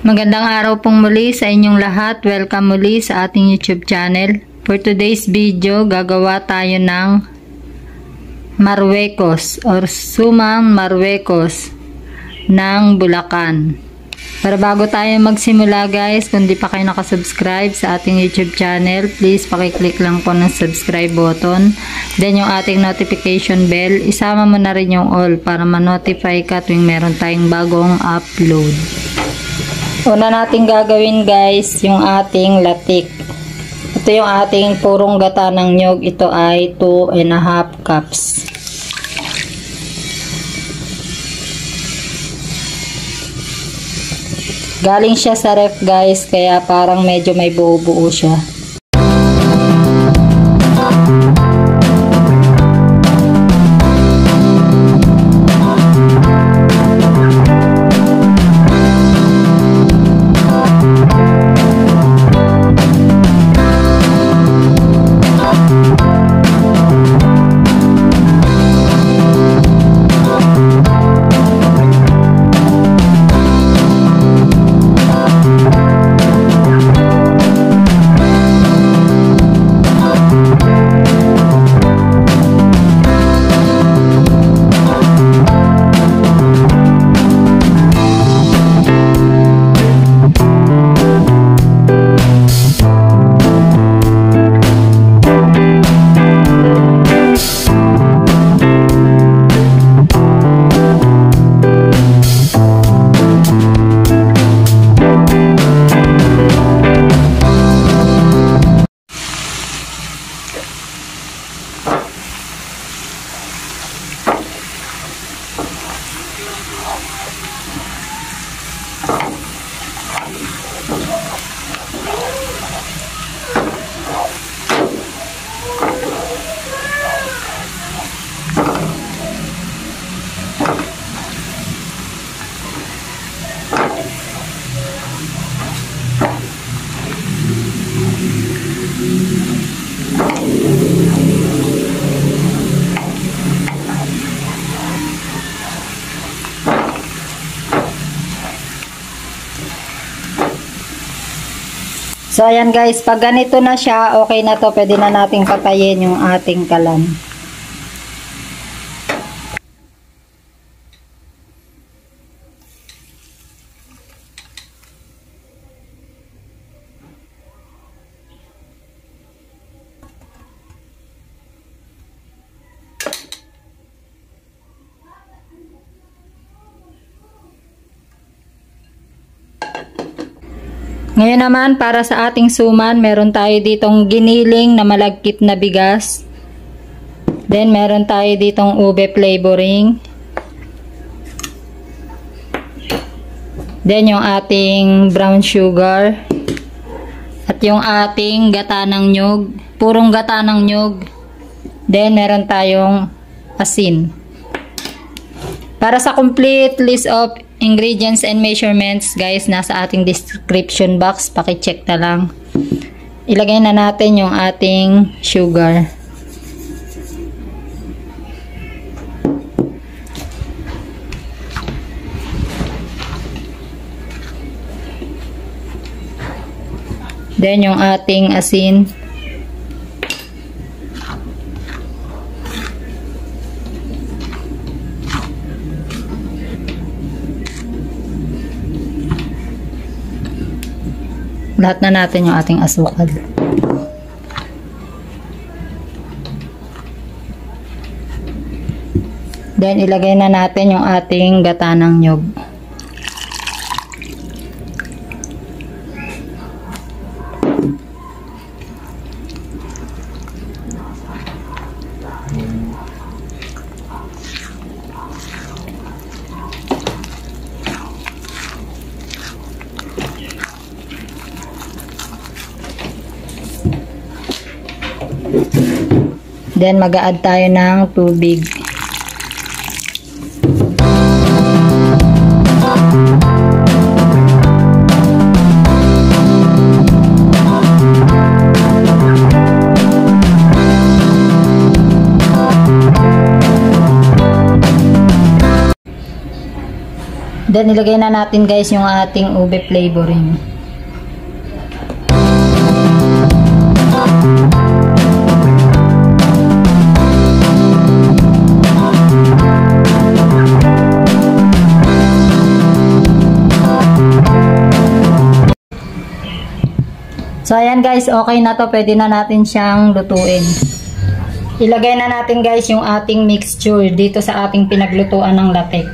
Magandang araw pong muli sa inyong lahat. Welcome muli sa ating YouTube channel. For today's video, gagawa tayo ng marwekos or sumang marwekos ng Bulacan. Pero bago tayo magsimula guys, kung di pa kayo nakasubscribe sa ating YouTube channel, please pakiclick lang po ng subscribe button. Then yung ating notification bell, isama mo na rin yung all para ma-notify ka tuwing meron tayong bagong upload. Una natin gagawin guys, yung ating latik. Ito yung ating purong gata ng nyog. Ito ay 2.5 cups. Galing siya sa ref guys, kaya parang medyo may buo-buo siya. So ayan guys, pag ganito na siya, okay na to, pwede na nating patayin yung ating kalan. Ngayon naman, para sa ating suman, meron tayo ditong giniling na malagkit na bigas. Then, meron tayo ditong ube flavoring. Then, yung ating brown sugar. At yung ating gata ng nyog. Purong gata ng nyog. Then, meron tayong asin. Para sa complete list of ingredients and measurements guys, nasa ating description box, paki-check na lang. Ilagay na natin yung ating sugar. Then yung ating asin. Lahat na natin yung ating asukal. Then, ilagay na natin yung ating gata ng nyog. Then, mag-a-add tayo ng tubig. Then ilagay na natin guys yung ating ube flavoring. So ayan guys, okay na to. Pwede na natin siyang lutuin. Ilagay na natin guys yung ating mixture dito sa ating pinaglutuan ng latek.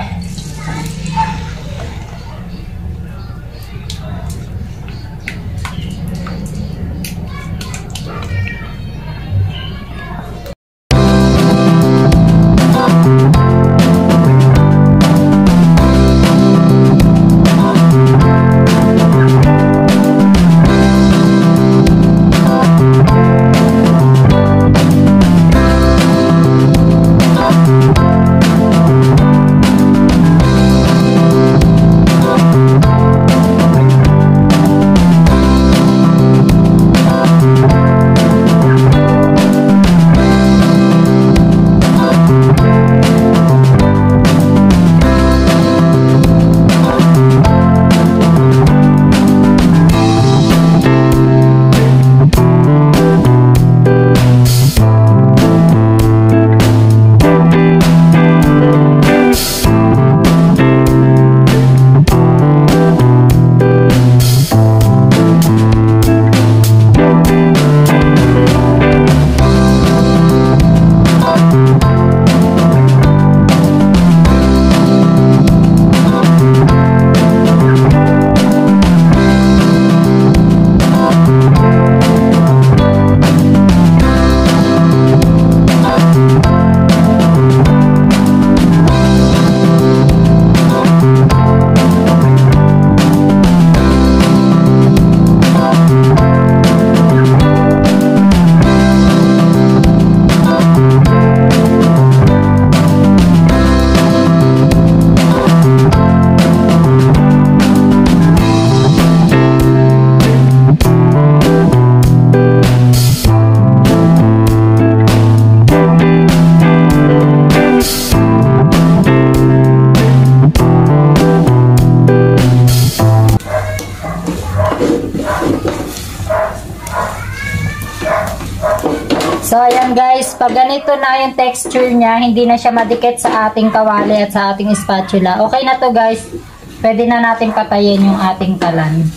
So, ayan guys, pag ganito na yung texture niya, hindi na siya madikit sa ating kawali at sa ating spatula. Okay na to guys. Pwede na natin patayin yung ating kalan.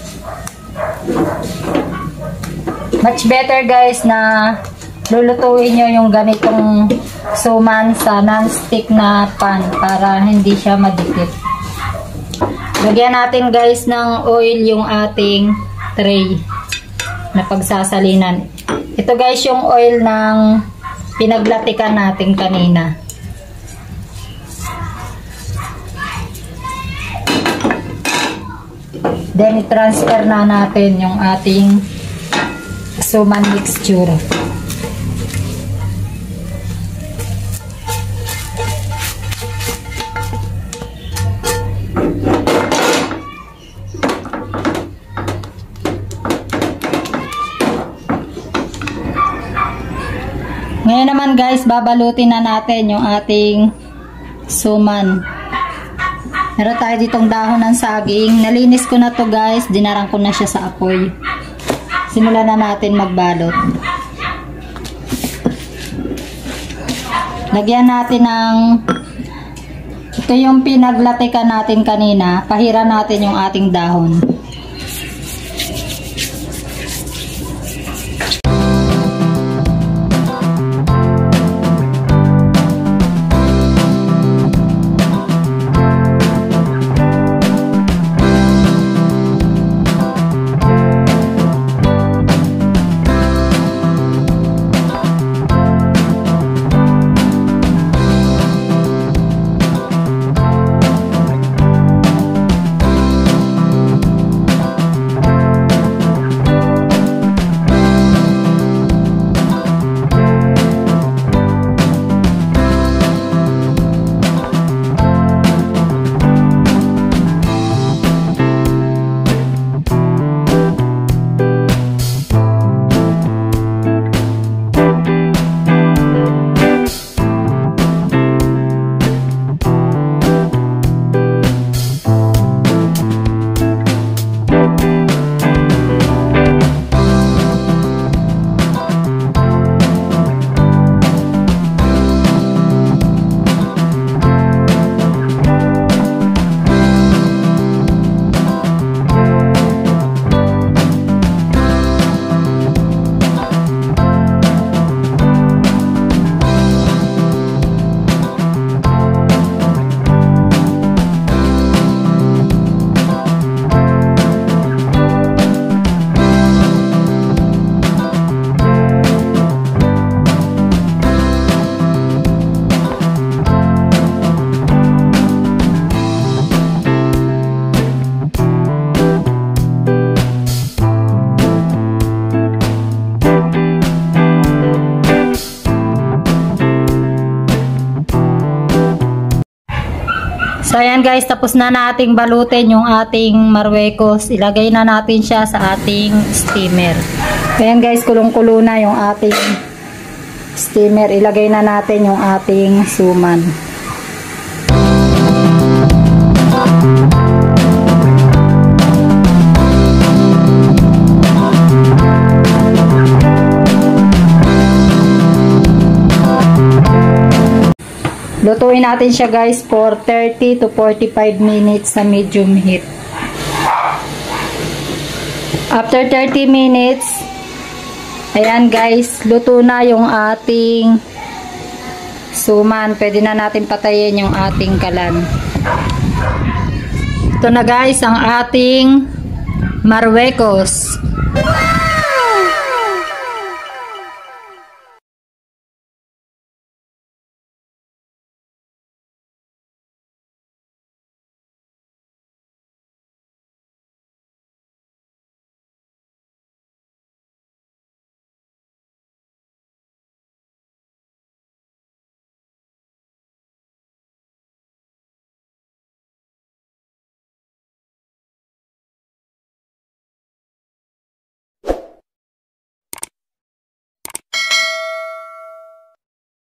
Much better guys na lulutuin nyo yung ganitong suman sa non-stick na pan para hindi siya madikit. Lagyan natin guys ng oil yung ating tray na pagsasalinan. Ito guys yung oil ng pinaglatikan natin kanina. Then i-transfer na natin yung ating suman mixture. Ngayon naman guys, babalutin na natin yung ating suman. Meron tayo ditong dahon ng saging. Nalinis ko na to guys, dinarang ko na siya sa apoy. Simulan na natin magbalot. Lagyan natin ng, ito yung pinaglatikan natin kanina, pahira natin yung ating dahon. So ayan guys, tapos na nating balutin yung ating marwekos. Ilagay na natin siya sa ating steamer. Ayan guys, kulong-kulo na yung ating steamer. Ilagay na natin yung ating suman. Lutuin natin siya guys for 30 to 45 minutes sa medium heat. After 30 minutes, ayan guys, luto na yung ating suman. Pwede na natin patayin yung ating kalan. Ito na guys ang ating marwekos.